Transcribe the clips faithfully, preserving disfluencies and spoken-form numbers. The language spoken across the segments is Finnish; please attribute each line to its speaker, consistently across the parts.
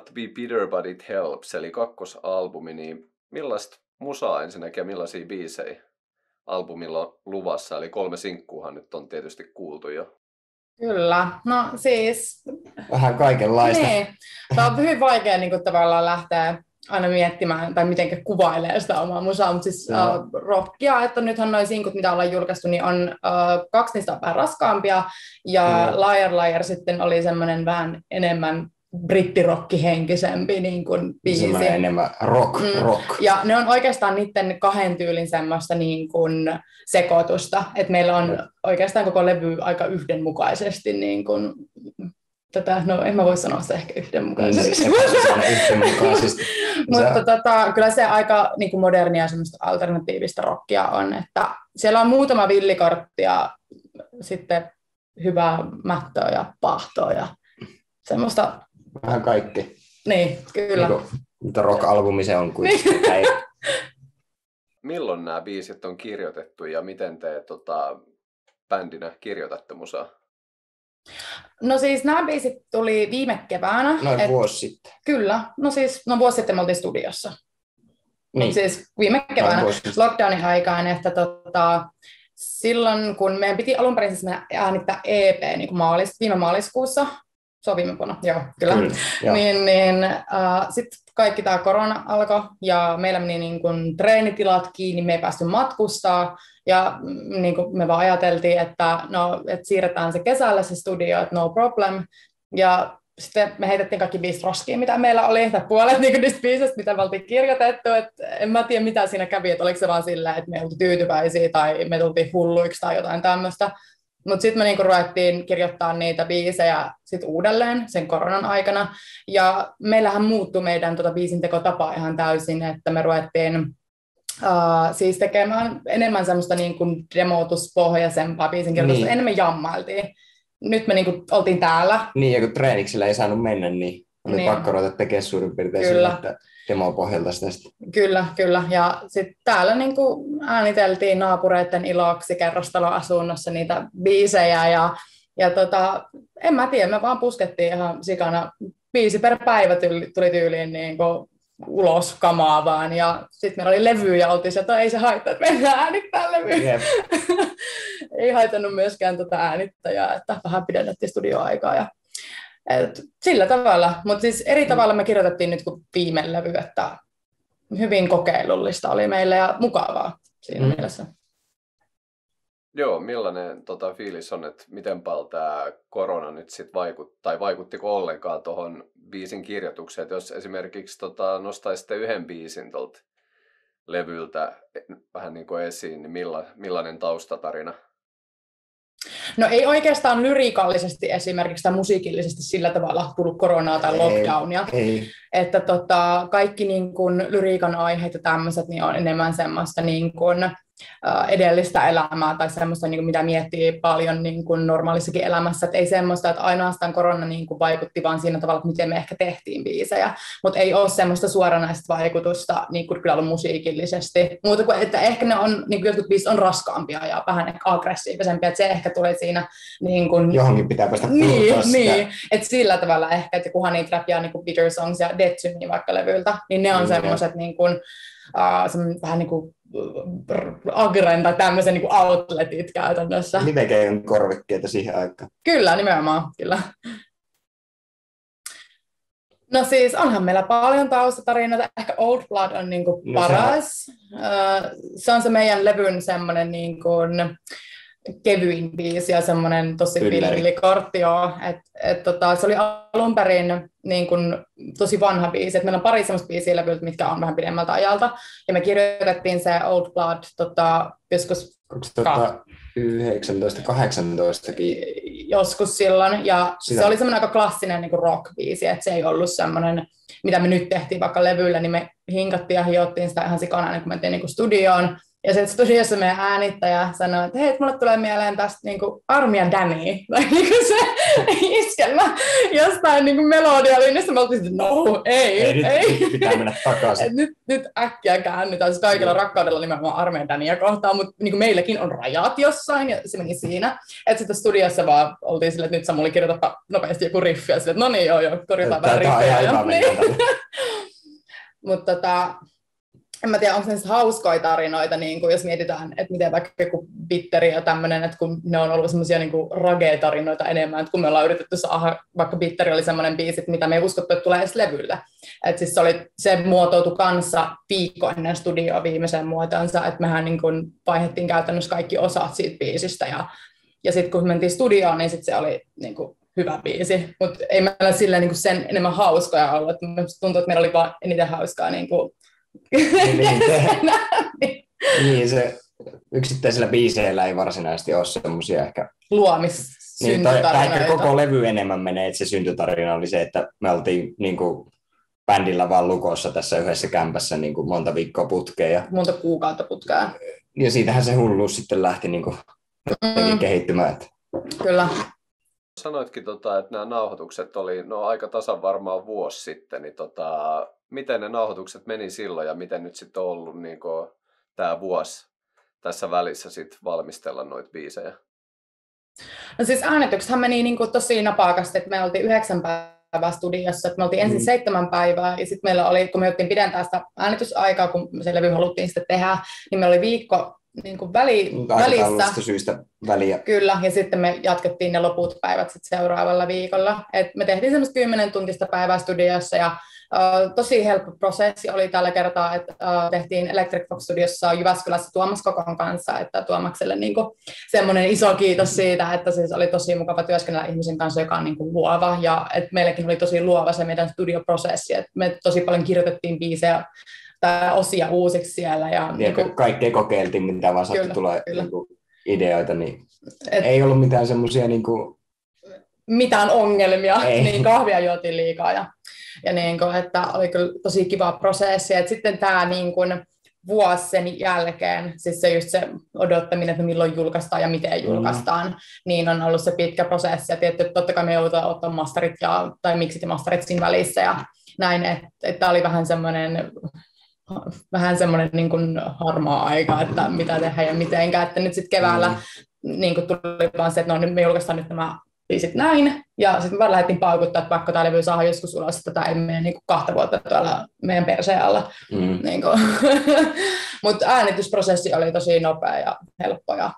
Speaker 1: to be bitter but it helps, eli kakkosalbumi, niin millaista musaa ensinnäkin ja millaisia biisejä albumilla on luvassa, eli kolme sinkkuahan nyt on tietysti kuultu jo.
Speaker 2: Kyllä, no siis...
Speaker 3: Vähän kaikenlaista.
Speaker 2: Niin, tämä on hyvin vaikea niin kuin, tavallaan lähteä aina miettimään, tai miten kuvailee sitä omaa musaa, mutta siis no. uh, rockia, että nythän noi sinkut, mitä ollaan julkaistu, niin on uh, kaksi niistä on vähän raskaampia, ja no. Liar Liar sitten oli semmoinen vähän enemmän brittirokkihenkisempi niin kuin biisi.
Speaker 3: Semmoinen enemmän rock, mm. rock.
Speaker 2: Ja ne on oikeastaan niiden kahden tyylin semmoista niin kuin sekoitusta, että meillä on no. oikeastaan koko levy aika yhdenmukaisesti niin kuin tätä, no en mä voi sanoa se ehkä yhdenmukaisesti.
Speaker 3: yhdenmukaisesti.
Speaker 2: Mutta tota, kyllä se aika niin kuin modernia semmoista alternatiivista rockia on, että siellä on muutama villikortti ja sitten hyvää mättöä ja pahtoa ja semmoista.
Speaker 3: Vähän kaikki.
Speaker 2: Niin, kyllä.
Speaker 3: Niin kuin, mutta rock-albumi se on kuitenkin.
Speaker 1: Milloin nämä biisit on kirjoitettu ja miten te tota, bändinä kirjoitatte musaa?
Speaker 2: No siis nämä biisit tuli viime keväänä.
Speaker 3: Noin et, vuosi sitten.
Speaker 2: Kyllä, no siis no vuosi sitten me oltiin studiossa.
Speaker 3: Niin.
Speaker 2: Siis viime keväänä lockdownin aikaan, että tota, silloin kun meidän piti alun perin siis äänittää E P niin kuin maalis, viime maaliskuussa, se on viime vuonna, joo, kyllä, kyllä joo. niin, niin äh, sitten kaikki tämä korona alkoi ja meillä meni niin kuin treenitilat kiinni, me ei päästy matkustaa ja niin kuin me vaan ajateltiin, että, no, että siirretään se kesällä se studio, että no problem. Ja sitten me heitettiin kaikki biisit roskiin, mitä meillä oli, tai puolet niin kuin niistä biisistä, mitä me oltiin kirjoitettu. Että en mä tiedä, mitä siinä kävi, että oliko se vaan silleen, että me oltiin tyytyväisiä tai me tultiin hulluiksi tai jotain tämmöistä. Mutta sitten me niinku ruvettiin kirjoittaa niitä biisejä sit uudelleen sen koronan aikana. Ja meillähän muuttui meidän tota biisintekotapa ihan täysin, että me ruvettiin uh, siis tekemään enemmän semmoista niinku demotuspohjaisempaa biisinkirjoitusta, niin. Enemmän jammailtiin. Nyt me niinku oltiin täällä.
Speaker 3: Niin, ja kun treeniksillä ei saanut mennä, niin oli niin. pakko ruveta tekemään suurin piirtein sillä, että demopohjalta sitä sitten.
Speaker 2: Kyllä, kyllä. Ja sitten täällä niinku ääniteltiin naapureiden iloksi kerrostaloasunnossa niitä biisejä. Ja, ja tota, en mä tiedä, me vaan puskettiin ihan sikana. Biisi per päivä tuli, tuli tyyliin niinku ulos kamaavaan. Ja sitten meillä oli levy ja oltiin se, että ei se haittaa, että mennään äänittää levyä. Yep. Ei haitannut myöskään tota äänittäjää, että vähän pidennettiin studioaikaa. Ja et sillä tavalla, mutta siis eri tavalla me kirjoitettiin nyt kuin viime levy, että hyvin kokeilullista oli meille ja mukavaa siinä mm. mielessä.
Speaker 1: Joo, millainen tota, fiilis on, että miten paljon tämä korona nyt sitten vaikutti, tai vaikuttiko ollenkaan tuohon biisin kirjoitukseen, että jos esimerkiksi tota, nostaisitte yhden biisin tuolta levyltä vähän niin kuin esiin, niin milla, millainen taustatarina?
Speaker 2: No ei oikeastaan lyriikallisesti esimerkiksi tai musiikillisesti sillä tavalla tullut koronaa tai lockdownia.
Speaker 3: Ei, ei.
Speaker 2: Että tota, kaikki niin kun, lyriikan aiheet ja tämmöiset niin on enemmän semmoista niin kun, uh, edellistä elämää tai semmoista, niin kun, mitä miettii paljon niin kun, normaalissakin elämässä. Et ei semmoista, että ainoastaan korona niin kun, vaikutti vaan siinä tavalla, että miten me ehkä tehtiin biisejä. Mutta ei ole semmoista suoranaista vaikutusta niin kun, kyllä ollut musiikillisesti. Muuta kuin, että ehkä ne on, niin kun, jotkut biisit on raskaampia ja vähän ehkä aggressiivisempia. Että se ehkä tulee siinä niin kun,
Speaker 3: johonkin pitää päästä
Speaker 2: niin, niin. Että sillä tavalla ehkä, että kun Honey Trap ja niin kuin Bitter Songs ja Dead to Me vaikka levyltä, niin ne on mm, semmoiset niin kuin, uh, vähän niin kuin agren tai tämmöisen niin kuin outletit käytännössä.
Speaker 3: Nimekein korvikkeita siihen aikaan.
Speaker 2: Kyllä, nimenomaan, kyllä. No siis onhan meillä paljon taustatarinoita. Ehkä Old Blood on niin kuin paras. No, se, se on se meidän levyn semmoinen niin kuin kevyin biisi ja semmoinen tosi villikortti, joo. Et, et, tota, se oli alun perin niin kun, tosi vanha biisi. Et meillä on pari semmoista biisiä levyltä, mitkä on vähän pidemmältä ajalta. Ja me kirjoitettiin se Old Blood tota, joskus
Speaker 3: kaksituhattayhdeksäntoista kahdeksantoista
Speaker 2: joskus silloin. Ja Sitä. se oli semmoinen aika klassinen niin rock-biisi, että se ei ollut semmoinen, mitä me nyt tehtiin vaikka levyllä, niin me hinkattiin ja hiottiin sitä ihan sikana, kun mentiin niin studioon. Ja sitten studiossa meidän äänittäjä sanoi, että hei, mulle tulee mieleen tästä niinku Armia Danny, tai niinku se iskelmä jostain niinku melodialinjasta. Me oltiin, että no, ei, ei.
Speaker 3: ei. Nyt pitää mennä takaisin.
Speaker 2: Et nyt, nyt äkkiä käännytään. Siis kaikilla no. rakkaudella nimenomaan Armia Dannyä kohtaan, mutta niinku meilläkin on rajat jossain, ja se meni siinä. Että sitten studiossa vaan oltiin silleen, että nyt Samuli kirjoitapa nopeasti joku riffi, ja silleen, että no niin, joo, joo, korjataan vähän riffejä. Niin. Mutta tota, en mä tiedä, onko ne hauskoja tarinoita, niin kun jos mietitään, että miten vaikka joku Bitteri ja tämmöinen, että kun ne on ollut semmoisia niin rage-tarinoita enemmän, että kun me ollaan yritetty saada, vaikka Bitteri oli semmoinen biisi, mitä me ei uskottu, että tulee edes levylle. Että siis se, oli, se muotoutui kanssa viikko ennen studioa viimeiseen muotoonsa, että mehän niin kun vaihdettiin käytännössä kaikki osat siitä biisistä, ja, ja sitten kun mentiin studioon, niin sit se oli niin kun hyvä biisi, mutta ei meillä silleen niin sen enemmän hauskoja ollut, että tuntuu, että meillä oli vaan eniten hauskaa niin kuin
Speaker 3: niin, te, niin, se yksittäisillä biiseillä ei varsinaisesti ole semmoisia ehkä
Speaker 2: luomissyntytarinoita.
Speaker 3: Niin, ehkä koko levy enemmän menee, että se syntytarina oli se, että me oltiin niin kuin bändillä vaan lukossa tässä yhdessä kämpässä niin kuin monta viikkoa putkea.
Speaker 2: Monta kuukautta putkea.
Speaker 3: Ja siitähän se hulluus sitten lähti niin kuin mm. kehittymään. Että...
Speaker 2: Kyllä.
Speaker 1: Sanoitkin, tota, että nämä nauhoitukset oli no, aika tasan varmaan vuosi sitten, niin tota, miten ne nauhoitukset meni silloin ja miten nyt sitten on ollut niin kuin, tämä vuosi tässä välissä sit valmistella noita biisejä?
Speaker 2: No siis äänityksethän meni niin kuin tosi napakasti, että me oltiin yhdeksän päivää studiossa, että me oltiin ensin mm. seitsemän päivää ja sitten meillä oli, kun me jouttiin pidentää sitä äänitysaikaa, kun se levy haluttiin sitten tehdä, niin meillä oli viikko niin kuin väli, välissä.
Speaker 3: Syystä väliä.
Speaker 2: Kyllä, ja sitten me jatkettiin ne loput päivät sitten seuraavalla viikolla. Et me tehtiin semmoista kymmenen tuntista päivää studiossa, ja uh, tosi helppo prosessi oli tällä kertaa, että uh, tehtiin Electric Fox Studiossa Jyväskylässä Tuomas Kokon kanssa, että Tuomakselle niin kuin semmoinen iso kiitos siitä, että siis oli tosi mukava työskennellä ihmisen kanssa, joka on niin kuin luova, ja että meilläkin oli tosi luova se meidän studioprosessi, että me tosi paljon kirjoitettiin biisejä, tai osia uusiksi siellä. Ja,
Speaker 3: niin
Speaker 2: niin
Speaker 3: kaikkea kokeiltiin, mitä vaan sattui tulee niin ideoita, niin et, ei ollut mitään semmoisia... Niin kuin...
Speaker 2: mitään ongelmia, ei. Niin kahvia juotiin liikaa. Ja, ja niin kuin, että oli kyllä tosi kiva prosessi. Et sitten tämä niin kuin, vuosi sen jälkeen, siis se just se odottaminen, että milloin julkaistaan ja miten julkaistaan, mm. niin on ollut se pitkä prosessi. Ja tietysti totta kai me joudutaan ottaa masterit ja, tai miksit ja masterit siinä välissä ja näin, että et oli vähän semmoinen... vähän semmoinen niin kuin harmaa aika, että mitä tehdään ja mitenkään, että nyt sitten keväällä mm. niin kuin tuli vaan se, että no nyt me julkaistaan nyt nämä biisit näin, ja sitten me vaan lähdettiin paukuttaa, että pakko tämä levy saada joskus ulos, että tämä ei mene niin kuin kahta vuotta tuolla meidän perseen alla. Mm. Niin mutta äänitysprosessi oli tosi nopea ja helppo. Ja...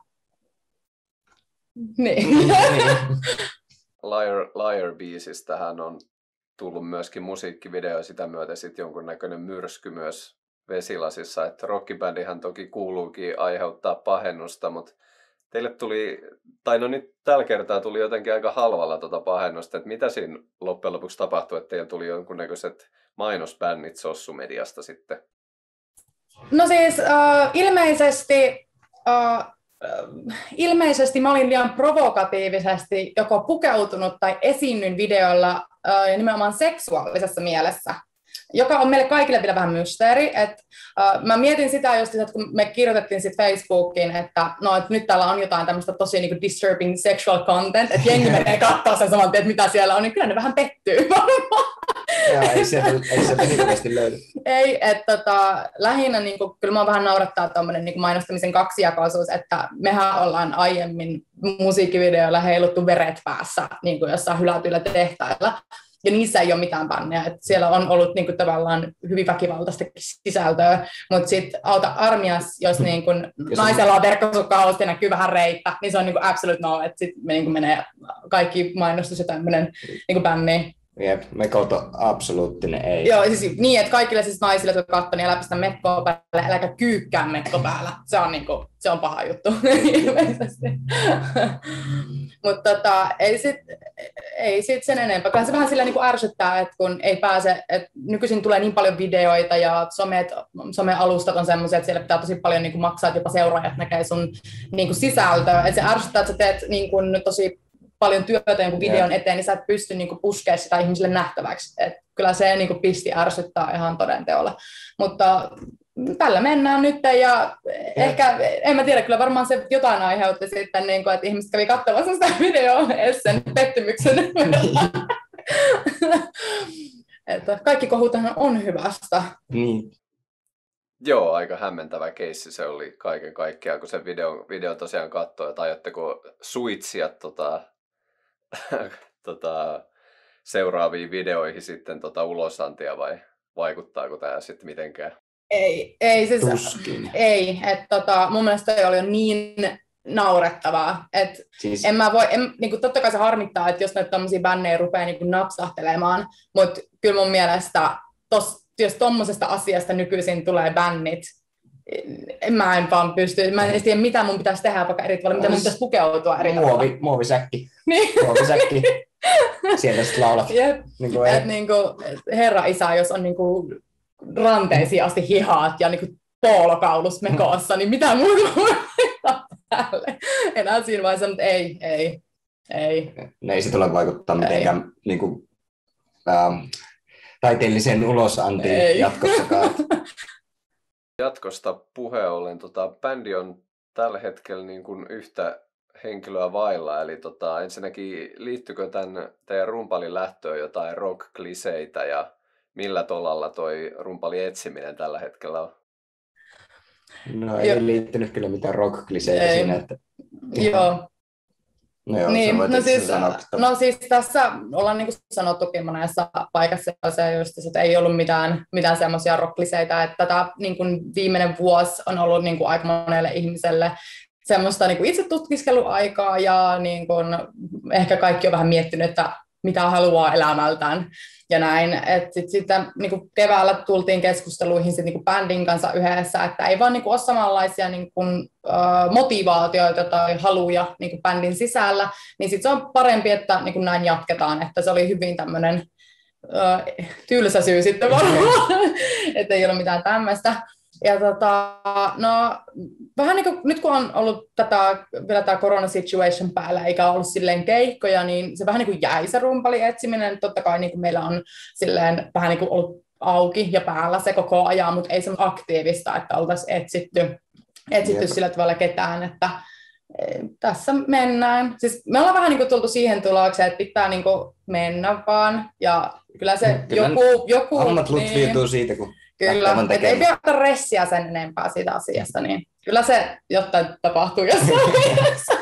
Speaker 2: Niin.
Speaker 1: Liar, Liar-biisistähän on tullut myöskin musiikkivideo, sitä myötä sitten jonkunnäköinen myrsky myös vesilasissa, että rockibändihän toki kuuluukin aiheuttaa pahennusta, mutta teille tuli, tai no nyt tällä kertaa tuli jotenkin aika halvalla tuota pahennusta, että mitä siinä loppujen lopuksi tapahtui, että teillä tuli jonkunnäköiset mainosbännit sossumediasta sitten?
Speaker 2: No siis uh, ilmeisesti, uh, ilmeisesti mä olin liian provokatiivisesti joko pukeutunut tai esiinnyin videolla uh, nimenomaan seksuaalisessa mielessä, joka on meille kaikille vielä vähän mysteeri. Et, uh, mä mietin sitä just, että kun me kirjoitettiin sit Facebookiin, että, no, että nyt täällä on jotain tämmöistä tosi niinku disturbing sexual content, että jengi menee katsoa sen saman tien, että mitä siellä on, niin kyllä ne vähän pettyy varmaan.
Speaker 3: Jaa, ei sieltä hirveästi löydy.
Speaker 2: Ei, että tota, lähinnä niin kuin, kyllä minua vähän naurattaa tuommoinen niin mainostamisen kaksijakoisuus, että mehän ollaan aiemmin musiikkivideoilla heiluttu veret päässä niin kuin jossain hylätyillä tehtailla, ja niissä ei ole mitään bänniä, että siellä on ollut niin kuin, tavallaan hyvin väkivaltaista sisältöä, mutta sitten auta armias, jos niin kuin, naisella on verkkosukka-alus ja näkyy vähän reittä, niin se on niin kuin absolute no, että sitten me niin kuin, menee kaikki mainostus ja tämmöinen niin kuin bänni.
Speaker 3: Jep, mekoto absoluuttinen ei.
Speaker 2: Joo, siis niin, että kaikille siis naisille, jotka katsoo, niin älä pistä mekkoa päälle, äläkä kyykkää mekko päällä. Se on, niinku, se on paha juttu ilmeisesti. Mutta tota, ei sitten ei sit sen enempää. Kyllä se vähän sillä niinku ärsyttää, että kun ei pääse, että nykyisin tulee niin paljon videoita ja somet, some-alustat on semmoisia, että siellä pitää tosi paljon niinku maksaa, että jopa seuraajat näkee sun niinku sisältöä. Että se ärsyttää, että sä teet niinku tosi paljon työtä jonkun videon eteen, niin sä et pysty niinku puskemaan sitä ihmisille nähtäväksi. Et kyllä se niinku pisti ärsyttää ihan todenteolla. Mutta tällä mennään nyt ja, ja ehkä, en mä tiedä, kyllä varmaan se jotain aiheutti sitten, niin kuin, että ihmiset kävi katsomassa sitä videoa sen pettymyksen. Että kaikki kohutahan on hyvästä.
Speaker 3: Niin.
Speaker 1: Joo, aika hämmentävä keissi se oli kaiken kaikkiaan, kun sen video, video tosiaan katsoi, että aiotteko suitsia tota, tota, seuraaviin videoihin sitten tota ulosantia vai vaikuttaako tämä sitten mitenkään?
Speaker 2: Ei, ei siis,
Speaker 3: Tuskin.
Speaker 2: ei, että tota, mun mielestä se oli jo niin naurettavaa, että
Speaker 3: Siis...
Speaker 2: en mä voi, en, niin kuin totta kai se harmittaa, että jos näitä tommosia bännejä rupeaa niin kuin napsahtelemaan, mutta kyllä mun mielestä, tos, jos tommosesta asiasta nykyisin tulee bännit, mä en vaan pysty, mä en tiedä mitä mun pitäisi tehdä vaikka eri tavalla, mitä mun pitäisi pukeutua eri tavalla.
Speaker 3: Muovi, muovisäkki.
Speaker 2: Niin.
Speaker 3: Muovisäkki. Sieltä sitten laulat.
Speaker 2: Yep.
Speaker 3: Niin kuin
Speaker 2: et, niin kuin, herra isä, jos on niin kuin ranteisiin asti hihaat ja niin kuin poolokaulus mekoossa, niin mitä muuta voi laittaa päälle? Enää siinä vaiheessa, mutta ei, ei, ei.
Speaker 3: Ne ei se tule vaikuttaa mitenkään niin kuin, ähm, taiteelliseen ulosantiin ei. Jatkossakaan.
Speaker 1: Jatkosta puheen ollen, tota, bändi on tällä hetkellä niin kuin yhtä henkilöä vailla, eli tota, ensinnäkin liittyykö tämän teidän rumpalin lähtöön jotain rock-kliseitä ja millä tolalla toi rumpalin etsiminen tällä hetkellä on?
Speaker 3: No ei jo. Liittynyt kyllä mitään rock-kliseitä siinä, että...
Speaker 2: Joo.
Speaker 3: No, joo,
Speaker 2: niin, no, siis, no siis tässä ollaan niin kuin sanottukin monessa paikassa se just, että ei ollut mitään, mitään semmoisia rockliseitä, että tämä niin kuin viimeinen vuosi on ollut niin kuin aika monelle ihmiselle semmoista niin kuin itse tutkiskeluaikaa ja niin kuin, ehkä kaikki on vähän miettinyt, että mitä haluaa elämältään ja näin. Et sit, sitten niin kuin keväällä tultiin keskusteluihin sit, niin kuin bändin kanssa yhdessä, että ei vaan niin kuin ole samanlaisia niin kuin, uh, motivaatioita tai haluja niin kuin bändin sisällä, niin sitten se on parempi, että niin kuin näin jatketaan, että se oli hyvin tämmöinen uh, tylsä syy sitten varmaan, että ei ole mitään tämmöistä. Ja tota, no, vähän niin kuin, nyt kun on ollut tätä, vielä tämä corona situation päällä, eikä ollut silleen keikkoja, niin se vähän niin kuin jäi se rumpalin etsiminen. Totta kai niin kuin meillä on silleen vähän niin kuin ollut auki ja päällä se koko ajan, mutta ei se aktiivista, että oltaisiin etsitty, etsitty sillä tavalla ketään, että tässä mennään. Siis me ollaan vähän niin kuin tultu siihen tulokseen, että pitää niin kuin mennä vaan, ja kyllä se kyllä joku... joku
Speaker 3: hommat lutviutuu siitä, kun...
Speaker 2: Kyllä, et ei pidä ottaa ressiä sen enempää siitä asiasta, niin kyllä se jotain tapahtuu jossain vaiheessa.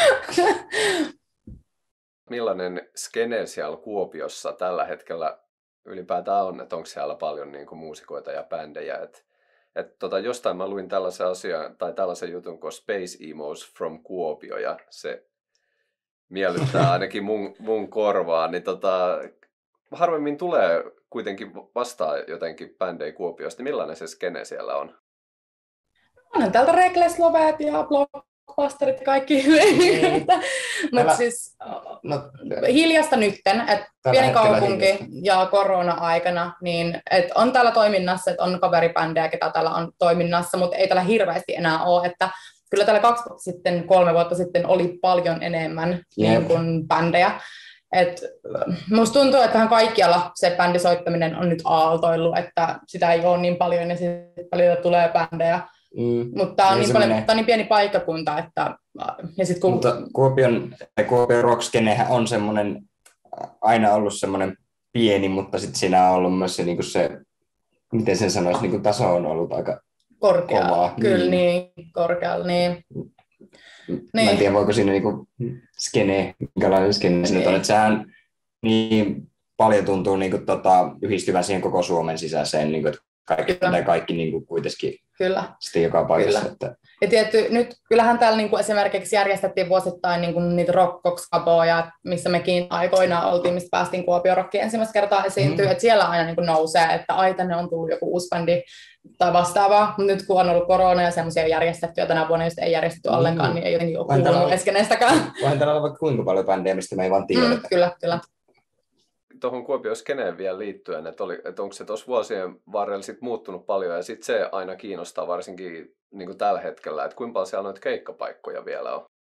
Speaker 1: Millainen skene siellä Kuopiossa tällä hetkellä ylipäätään on, että onko siellä paljon niin kuin muusikoita ja bändejä? Et, et tota, jostain mä luin tällaisen asian, tai tällaisen jutun kuin Space Emos from Kuopio, ja se miellyttää ainakin mun, mun korvaa, niin tota, harvemmin tulee kuitenkin vastaa jotenkin bändejä Kuopiosta. Millainen se skene siellä on?
Speaker 2: Onhan täältä Reckless Lovet ja Blockbusterit ja kaikki. Niin. Mutta siis no, hiljasta nytten, että pieni kaupunki hiljasta. Ja korona-aikana, niin et on täällä toiminnassa, että on kaveribändejä, ketä täällä on toiminnassa, mutta ei täällä hirveästi enää ole. Että kyllä täällä kaksi vuotta sitten, kolme vuotta sitten oli paljon enemmän niin kuin bändejä. Et musta tuntuu, että tähän kaikkialla se bändisoittaminen on nyt aaltoillut, että sitä ei ole niin paljon ja sitten paljon tulee bändejä. Mm. Mutta tämä on, niin paljon, on niin pieni paikkakunta, että... Ja sit kun...
Speaker 3: Mutta Kuopion, Kuopion rock-skenehän on semmoinen, aina ollut semmoinen pieni, mutta sitten siinä on ollut myös se, niin se miten sen sanoisi, niin taso on ollut aika
Speaker 2: korkea.
Speaker 3: Kovaa.
Speaker 2: Kyllä, niin, niin korkealla, niin.
Speaker 3: Mä en tiedä, voiko siinä niinku skene, minkälainen skene siinä on, että sehän niin paljon tuntuu niinku tota, yhdistyvän siihen koko Suomen sisäiseen, niinku, että kaikki, kaikki niinku kuitenkin
Speaker 2: Kyllä.
Speaker 3: sitten joka paikassa. Että...
Speaker 2: Ja tietty, nyt kyllähän täällä niinku esimerkiksi järjestettiin vuosittain niinku niitä rock-kaboja, missä mekin aikoinaan oltiin, mistä päästiin Kuopion Rockiin ensimmäistä kertaa esiintyä, mm. että siellä aina niinku nousee, että ai tänne on tullut joku uusi bändi tai vastaavaa. Nyt kun on ollut korona ja semmoisia järjestettyjä tänä vuonna, jos ei järjestetty mm. ollenkaan, niin ei jotenkin ole kuulunut eskeneistäkään.
Speaker 3: Voihan täällä olla vaikka kuinka paljon bändejä, mistä me ei vaan tiedetä. Mm,
Speaker 2: kyllä, kyllä.
Speaker 1: Tuohon Kuopion skeneen vielä liittyen, että, oli, että onko se tuossa vuosien varrella sit muuttunut paljon, ja sitten se aina kiinnostaa varsinkin niin kuin tällä hetkellä, että kuinka paljon siellä noita keikkapaikkoja vielä on?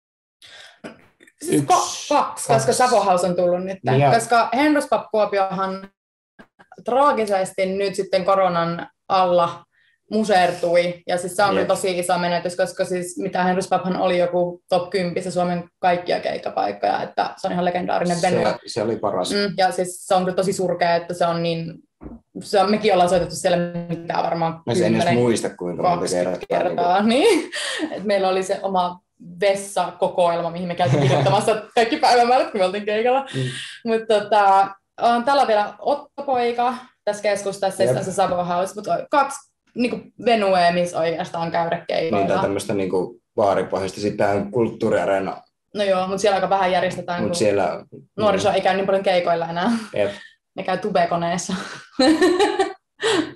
Speaker 2: Siis kaksi, kaksi, koska Savohaus on tullut nyt, ja. Koska Henrys Pub Kuopiohan traagisesti nyt sitten koronan alla musertui. Ja siis se on yep. tosi iso menetys, koska siis mitä Henrys Pubhan oli joku top kymmenen Suomen kaikkia keikkapaikkoja, että se on ihan legendaarinen venue.
Speaker 3: Se, se oli paras.
Speaker 2: Mm, ja siis se on kyllä tosi surkea, että se on niin, se on, mekin ollaan soitettu siellä mitään varmaan
Speaker 3: mä en edes muista kuinka monta kertaa.
Speaker 2: kertaa. Niin. Et meillä oli se oma vessakokoelma, mihin me käytiin kirjoittamassa kaikki päivämäärät, kun me oltiin keikalla. Mm. Mutta tota, on täällä vielä Ottopoika tässä keskustassa, ja se Savo House, mutta kaksi niinku venuea, missä oikeastaan käydä keikoilla.
Speaker 3: Niin, tai tämmöistä niinku baaripohjasta. Sitten on Kulttuuriareena.
Speaker 2: No joo, mutta siellä aika vähän järjestetään,
Speaker 3: Mut
Speaker 2: kun
Speaker 3: siellä,
Speaker 2: nuoriso ei käy niin paljon keikoilla enää.
Speaker 3: Jep.
Speaker 2: Ne käy tubekoneessa.